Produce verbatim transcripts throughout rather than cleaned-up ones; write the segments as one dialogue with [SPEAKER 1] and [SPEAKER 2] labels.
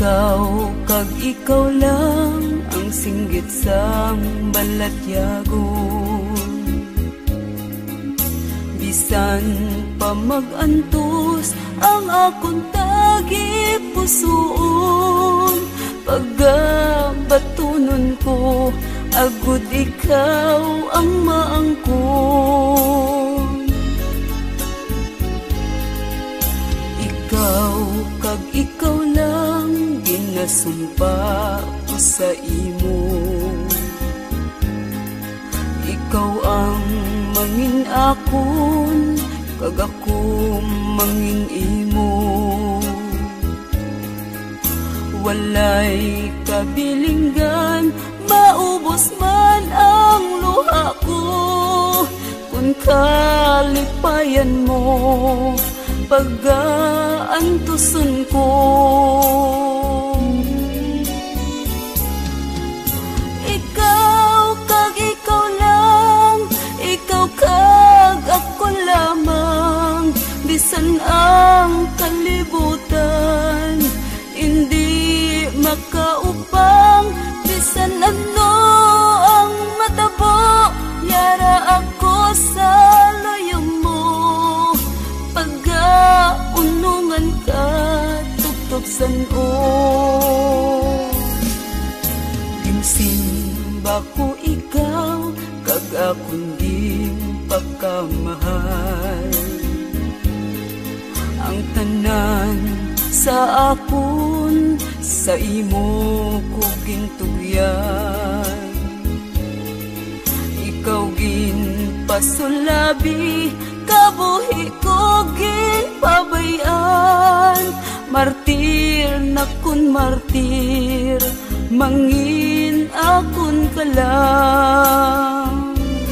[SPEAKER 1] Ikaw kag ikaw lang ang singgit sang balatyagon. Bisan pa mag-antos ang akong tagi pusoon, pagabatunon ko agud ikaw ang maangkon. Ikaw kag ikaw lang ginasumpa ko sa imo. Ikaw ang mangin akon kag ako mangin imo. Walay kabilinggan, maubos man ang luha ko, kung kalipayan mo pag-aantuson ko. Ikaw kag ikaw lang, ikaw kag ako lamang, bisan ang kalibutan hindi makaupang, bisan ano ang matabo, yara ako sa loyo mo. Pagkaunungan ka, tugtog san-o. Ginsimba ko ikaw, kag akong di pagkamahal. Ang tanan sa akon, sa imo ko gintugyan. Ikaw ginpasulabi, kabuhi ko ginpabayan. Martir na kun martir, mangin akon ka lang.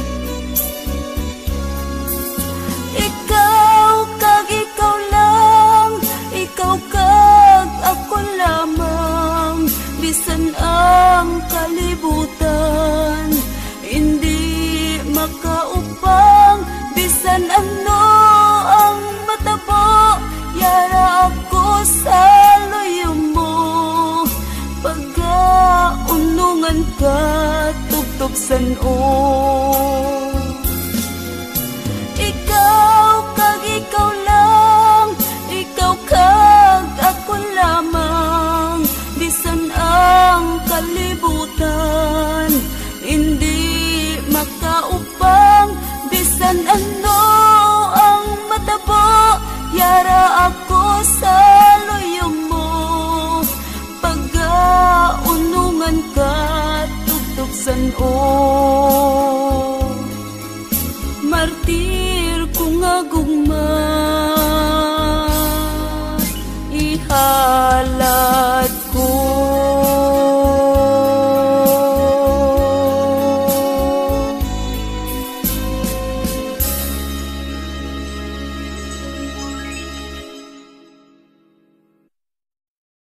[SPEAKER 1] Ikaw kag ikaw lang, ikaw kag ako lamang, bisan ang kalibutan hindi makaupang, bisan ano ang matabo, yara ako sa loyo mo. Pagkaunungan ka, tugtog san-o.